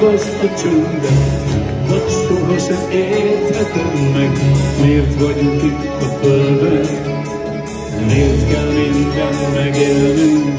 hallgass a csöndet, vagy sohasem érthetem meg, miért vagyunk itt a földön, miért kell minden megélnünk.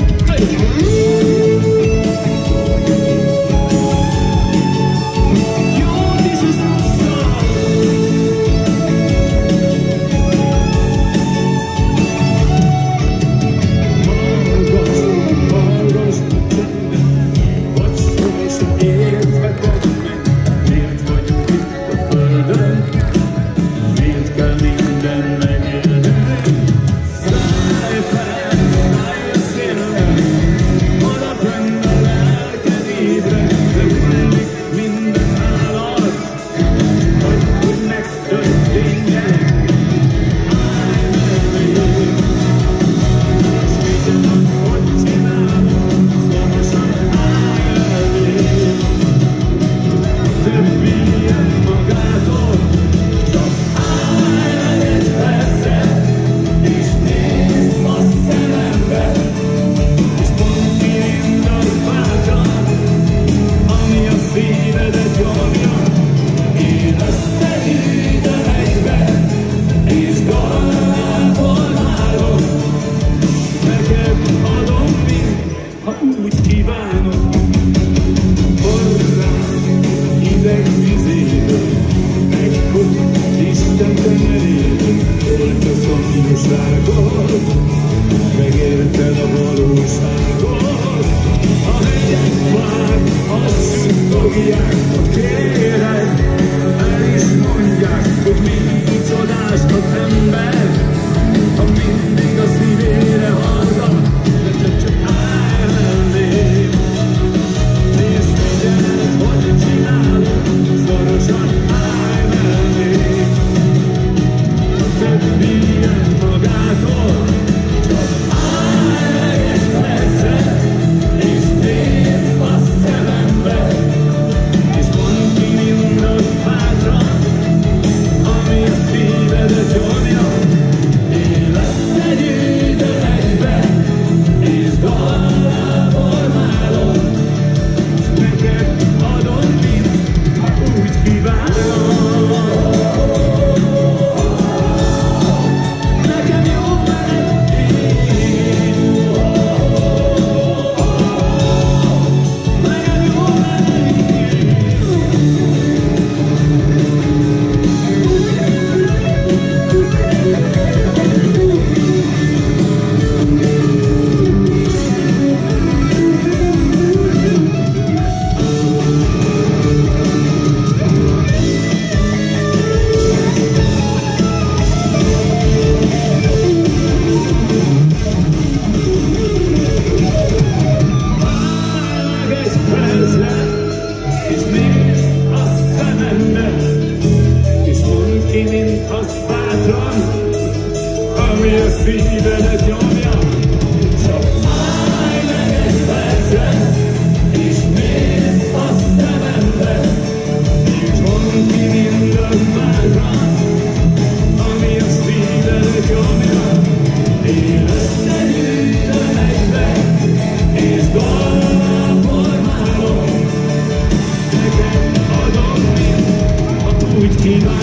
Megérted a valóságot, a hegyek már azt fogják a kérek, el is mondják, hogy mindig csodás az ember, ha mindig a szívére hallgat, de csak állj mellé. Nézd figyeld, hogy csinálod, szorosan állj mellé. A többi jön magától, ami a szívedet nyomja. Csak állj meg egy percre, és nézd a szemembe, és mondd ki mindaz bátran, ami a szívedet nyomja. Én összegyűjtöm egybe, és dallá formálom, neked adom mind, ha úgy kívánod.